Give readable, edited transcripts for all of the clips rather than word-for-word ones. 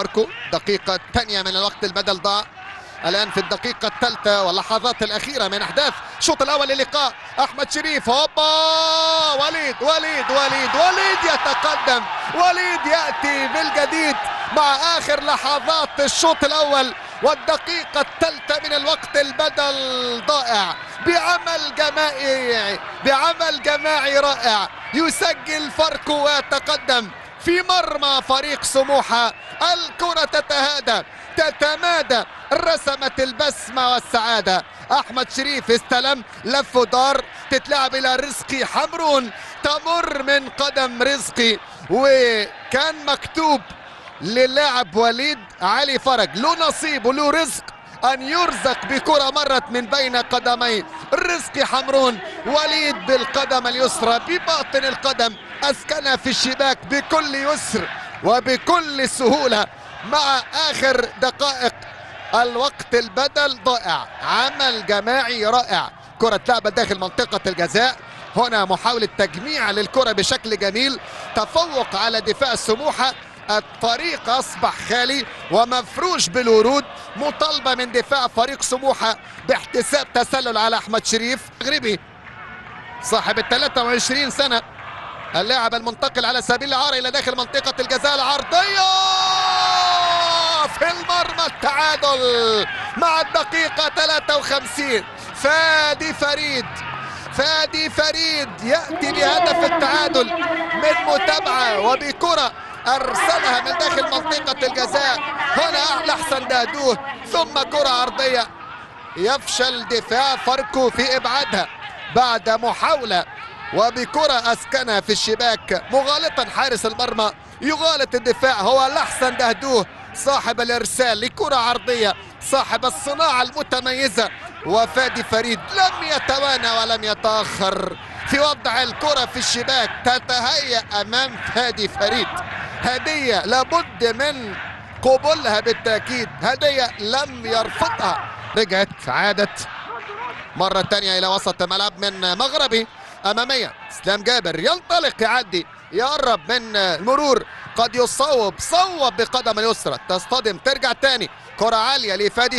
فاركو. دقيقة ثانية من الوقت البدل ضاع الآن في الدقيقة الثالثة واللحظات الأخيرة من أحداث الشوط الأول للقاء. أحمد شريف هوبا، وليد يتقدم، وليد يأتي بالجديد مع آخر لحظات الشوط الأول والدقيقة الثالثة من الوقت البدل ضائع بعمل جماعي رائع. يسجل فاركو ويتقدم في مرمى فريق سموحة. الكرة تتمادى، رسمت البسمة والسعادة. أحمد شريف استلم، لف ودار، تتلعب إلى رزقي حمرون، تمر من قدم رزقي، وكان مكتوب للاعب وليد علي فرج له نصيب وله رزق أن يرزق بكرة مرت من بين قدمي رزقي حمرون. وليد بالقدم اليسرى بباطن القدم أسكنها في الشباك بكل يسر وبكل سهولة مع آخر دقائق الوقت البدل ضائع. عمل جماعي رائع. كرة لعبة داخل منطقة الجزاء، هنا محاولة تجميع للكرة بشكل جميل، تفوق على دفاع سموحة. الطريق أصبح خالي ومفروش بالورود. مطالبة من دفاع فريق سموحة باحتساب تسلل على أحمد شريف مغربي صاحب 23 سنة، اللاعب المنتقل على سبيل العار إلى داخل منطقة الجزاء. العرضية في المرمى، التعادل مع الدقيقة 53. فادي فريد يأتي بهدف التعادل من متابعة وبكرة أرسلها من داخل منطقة الجزاء. هنا أحسن دادوه، ثم كرة عرضية يفشل دفاع فاركو في إبعادها بعد محاولة، وبكرة أسكنها في الشباك مغالطا حارس المرمى. يغالط الدفاع، هو الأحسن دهدوه صاحب الإرسال لكرة عرضية، صاحب الصناعة المتميزة. وفادي فريد لم يتوانى ولم يتأخر في وضع الكرة في الشباك. تتهيأ أمام فادي فريد هدية لابد من قبولها بالتأكيد، هدية لم يرفضها. رجعت عادت مرة تانية إلى وسط الملعب من مغربي أمامية. اسلام جابر ينطلق، يعدي، يقرب من المرور، قد يصوب، صوب بقدم اليسرى، تصطدم، ترجع تاني. كرة عالية لفادي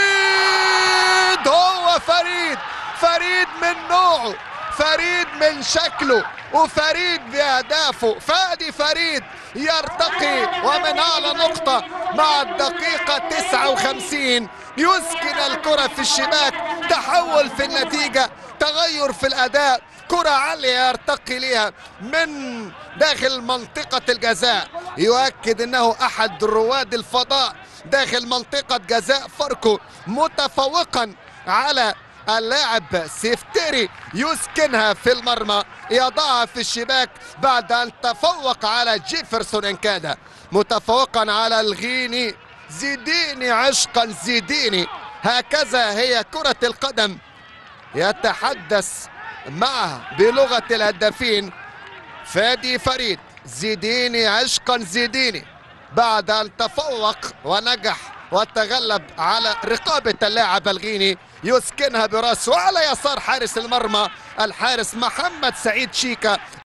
فريد. هو فريد من نوعه، فريد من شكله، وفريد بأهدافه. فادي فريد يرتقي ومن أعلى نقطة مع الدقيقة 59 يسكن الكرة في الشباك. تحول في النتيجة، تغير في الأداء. كرة عالية يرتقي لها من داخل منطقة الجزاء، يؤكد أنه أحد رواد الفضاء داخل منطقة جزاء فاركو، متفوقا على اللاعب سيفتري. يسكنها في المرمى، يضعها في الشباك بعد أن تفوق على جيفرسون إنكادا، متفوقا على الغيني. زيديني عشقا زيديني، هكذا هي كرة القدم. يتحدث معه بلغة الهدافين فادي فريد. زيديني عشقا زيديني بعد أن تفوق ونجح وتغلب على رقابة اللاعب الغيني. يسكنها براسه على يسار حارس المرمى الحارس محمد سعيد شيكا.